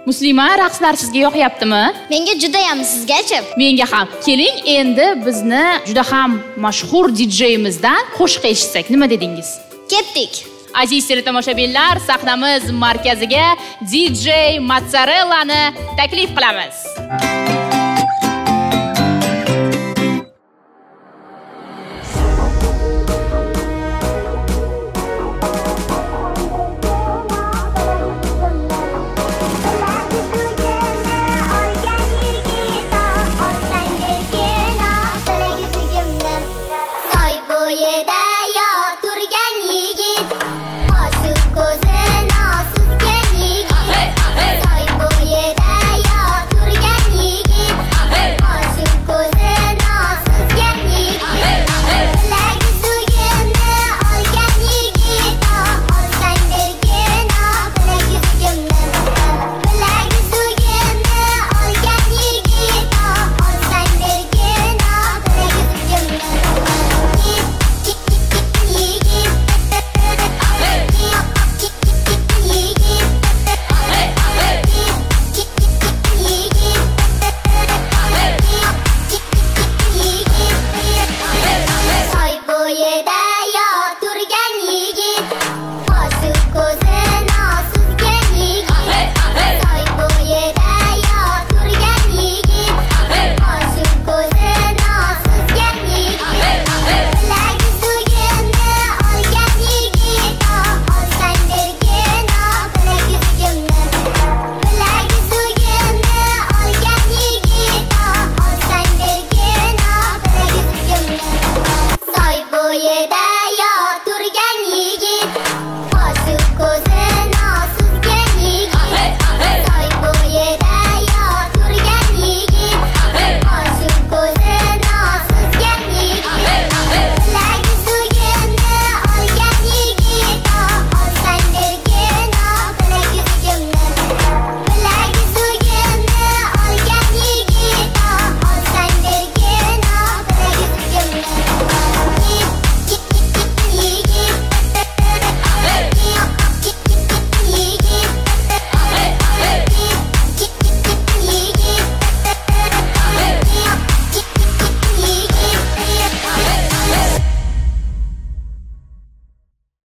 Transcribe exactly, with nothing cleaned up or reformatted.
Muslima, raqslar sizga yoqyaptimi? Menga juda ham, sizgachi? Menga ham. Keling, endi bizni juda ham mashhur dijeyimizdan qo'shiq eshitsak. Nima dedingiz? Ketdik. Aziz teletomoshabinlar, sahnamiz markaziga D J Macarellani taklif qilamiz.